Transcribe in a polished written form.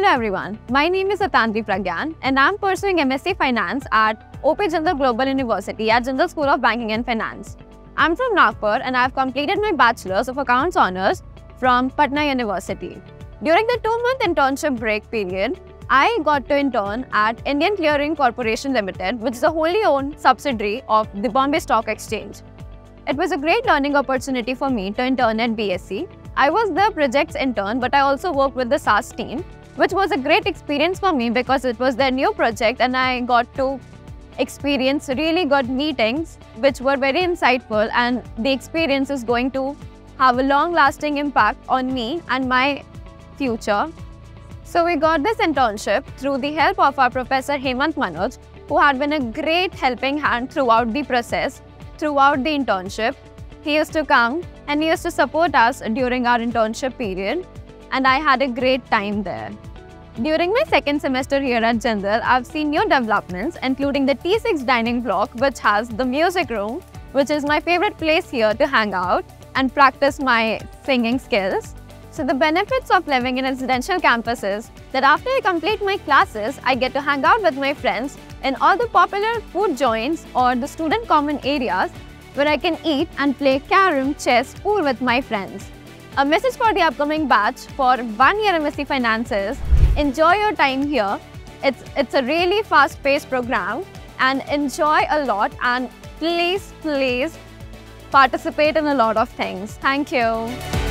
Hello everyone, my name is Atanvi Pragyan and I am pursuing MSc Finance at OP Jindal Global University at Jindal School of Banking and Finance. I am from Nagpur and I have completed my Bachelor's of Accounts Honours from Patna University. During the 2-month internship break period, I got to intern at Indian Clearing Corporation Limited, which is a wholly owned subsidiary of the Bombay Stock Exchange. It was a great learning opportunity for me to intern at BSE. I was the projects intern, but I also worked with the SAS team, which was a great experience for me because it was their new project and I got to experience really good meetings which were very insightful, and the experience is going to have a long-lasting impact on me and my future. So we got this internship through the help of our Professor Hemant Manoj, who had been a great helping hand throughout the process, throughout the internship. He used to come and he used to support us during our internship period, and I had a great time there. During my second semester here at Jindal, I've seen new developments, including the T6 dining block, which has the music room, which is my favorite place here to hang out and practice my singing skills. So the benefits of living in residential campus is that after I complete my classes, I get to hang out with my friends in all the popular food joints or the student common areas where I can eat and play carom, chess, pool with my friends. A message for the upcoming batch for 1 year MSc Finance is, enjoy your time here. It's a really fast-paced program and enjoy a lot, and please participate in a lot of things. Thank you.